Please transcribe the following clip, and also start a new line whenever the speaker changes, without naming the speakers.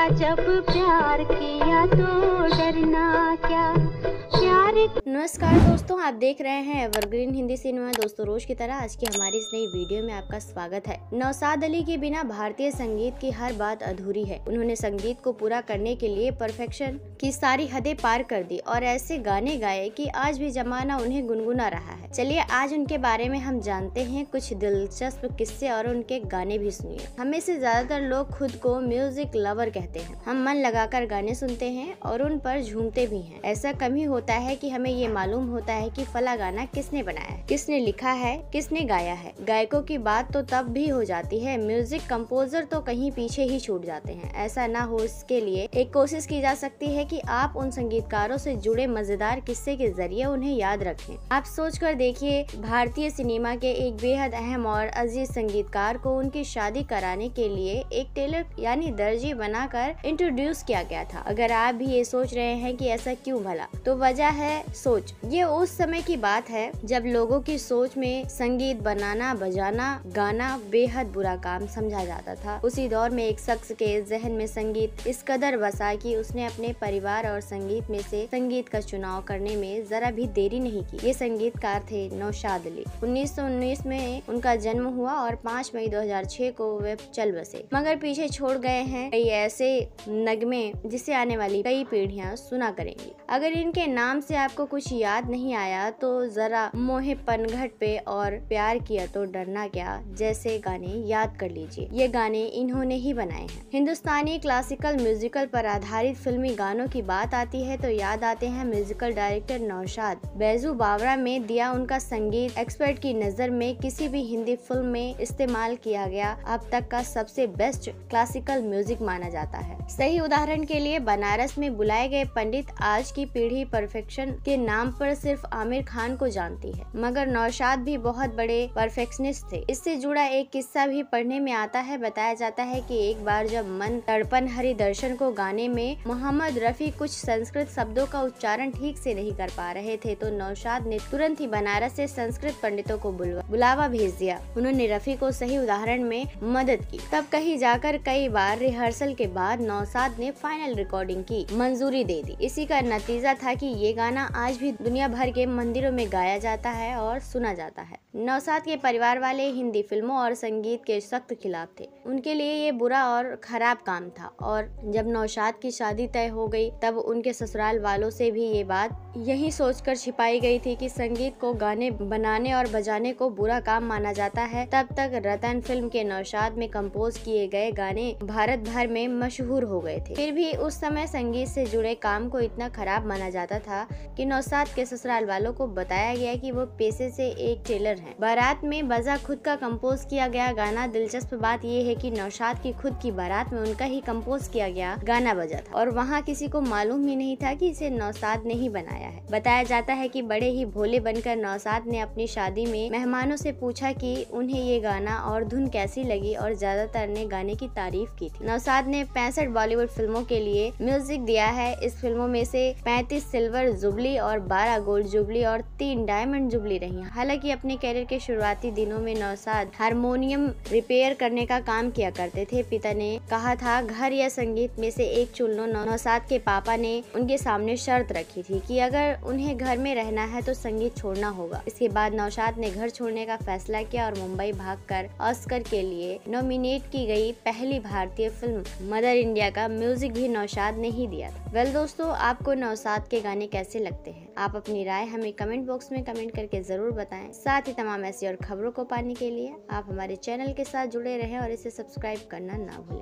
जब प्यार किया तो डरना क्या, प्यार।
नमस्कार दोस्तों, आप देख रहे हैं एवरग्रीन हिंदी सिनेमा। दोस्तों, रोज की तरह आज की हमारी इस नई वीडियो में आपका स्वागत है। नौशाद अली के बिना भारतीय संगीत की हर बात अधूरी है। उन्होंने संगीत को पूरा करने के लिए परफेक्शन की सारी हदें पार कर दी और ऐसे गाने गाए कि आज भी जमाना उन्हें गुनगुना रहा है। चलिए आज उनके बारे में हम जानते हैं कुछ दिलचस्प किस्से और उनके गाने भी सुनिए। हमें से ज्यादातर लोग खुद को म्यूजिक लवर कहते हैं। हम मन लगाकर गाने सुनते हैं और उन पर झूमते भी हैं। ऐसा कम ही होता है कि हमें ये मालूम होता है कि फला गाना किसने बनाया है, किसने लिखा है, किसने गाया है। गायकों की बात तो तब भी हो जाती है, म्यूजिक कंपोजर तो कहीं पीछे ही छूट जाते हैं। ऐसा ना हो इसके लिए एक कोशिश की जा सकती है कि आप उन संगीतकारों से जुड़े मजेदार किस्से के जरिए उन्हें याद रखें। आप सोच कर देखिए, भारतीय सिनेमा के एक बेहद अहम और अजीज संगीतकार को उनकी शादी कराने के लिए एक टेलर यानी दर्जी बनाकर इंट्रोड्यूस किया गया था। अगर आप भी ये सोच रहे हैं कि ऐसा क्यों भला, तो वजह है सोच। ये उस समय की बात है जब लोगों की सोच में संगीत बनाना, बजाना, गाना बेहद बुरा काम समझा जाता था। उसी दौर में एक शख्स के जहन में संगीत इस कदर बसा कि उसने अपने परिवार और संगीत में से संगीत का चुनाव करने में जरा भी देरी नहीं की। ये संगीतकार थे नौशाद अली। 1919 में उनका जन्म हुआ और 5 मई 2006 को वे चल बसे, मगर पीछे छोड़ गए हैं कई ऐसे नगमे जिसे आने वाली कई पीढ़ियां सुना करेंगी। अगर इनके नाम से आपको कुछ याद नहीं आया तो जरा मोहे पनघट पे और प्यार किया तो डरना क्या जैसे गाने याद कर लीजिए। ये गाने इन्होंने ही बनाए हैं। हिंदुस्तानी क्लासिकल म्यूजिकल पर आधारित फिल्मी गानों की बात आती है तो याद आते हैं म्यूजिकल डायरेक्टर नौशाद। बैजू बावरा में दिया उनका संगीत एक्सपर्ट की नजर में किसी भी हिंदी फिल्म में इस्तेमाल किया गया अब तक का सबसे बेस्ट क्लासिकल म्यूजिक माना जाता है। सही उदाहरण के लिए बनारस में बुलाए गए पंडित आज की पीढ़ी परफेक्शन के नाम पर सिर्फ आमिर खान को जानती है, मगर नौशाद भी बहुत बड़े परफेक्शनिस्ट थे। इससे जुड़ा एक किस्सा भी पढ़ने में आता है। बताया जाता है कि एक बार जब मन तड़पन हरि दर्शन को गाने में मोहम्मद रफी कुछ संस्कृत शब्दों का उच्चारण ठीक से नहीं कर पा रहे थे तो नौशाद ने तुरंत ही बनारस से संस्कृत पंडितों को बुलावा भेज दिया। उन्होंने रफी को सही उदाहरण में मदद की। तब कहीं जाकर कई बार रिहर्सल के बाद नौशाद ने फाइनल रिकॉर्डिंग की मंजूरी दे दी। इसी का नतीजा था कि ये गाना आज भी दुनिया भर के मंदिरों में गाया जाता है और सुना जाता है। नौशाद के परिवार वाले हिंदी फिल्मों और संगीत के सख्त खिलाफ थे। उनके लिए ये बुरा और खराब काम था और जब नौशाद की शादी तय हो गई तब उनके ससुराल वालों से भी ये बात यही सोचकर छिपाई गई थी कि संगीत को गाने बनाने और बजाने को बुरा काम माना जाता है। तब तक रतन फिल्म के नौशाद में कंपोज किए गए गाने भारत भर में मशहूर हो गए थे। फिर भी उस समय संगीत से जुड़े काम को इतना खराब माना जाता था कि नौशाद के ससुराल वालों को बताया गया कि वो पेशे से एक टेलर हैं। बारात में बजा खुद का कंपोज किया गया गाना। दिलचस्प बात ये है कि नौशाद की खुद की बारात में उनका ही कंपोज किया गया गाना बजा था और वहाँ किसी को मालूम ही नहीं था कि इसे नौशाद ने ही बनाया है। बताया जाता है कि बड़े ही भोले बनकर नौशाद ने अपनी शादी में मेहमानों से पूछा कि उन्हें ये गाना और धुन कैसी लगी और ज्यादातर ने गाने की तारीफ की थी। नौशाद ने 65 बॉलीवुड फिल्मों के लिए म्यूजिक दिया है। इस फिल्मों में से 35 सिल्वर जुबली और 12 गोल्ड जुबली और 3 डायमंड जुबली रही। हालांकि अपने कैरियर के शुरुआती दिनों में नौशाद हारमोनियम रिपेयर करने का काम किया करते थे। पिता ने कहा था घर या संगीत में से एक चुन लो। नौशाद के पापा ने उनके सामने शर्त रखी थी कि अगर उन्हें घर में रहना है तो संगीत छोड़ना होगा। इसके बाद नौशाद ने घर छोड़ने का फैसला किया और मुंबई भागकर ऑस्कर के लिए नॉमिनेट की गई पहली भारतीय फिल्म मदर इंडिया का म्यूजिक भी नौशाद ने ही दिया था। वेल दोस्तों, आपको नौशाद के गाने कैसे लगते हैं? आप अपनी राय हमें कमेंट बॉक्स में कमेंट करके जरूर बताएं। साथ ही तमाम ऐसी और खबरों को पाने के लिए आप हमारे चैनल के साथ जुड़े रहें और इसे सब्सक्राइब करना ना भूलें।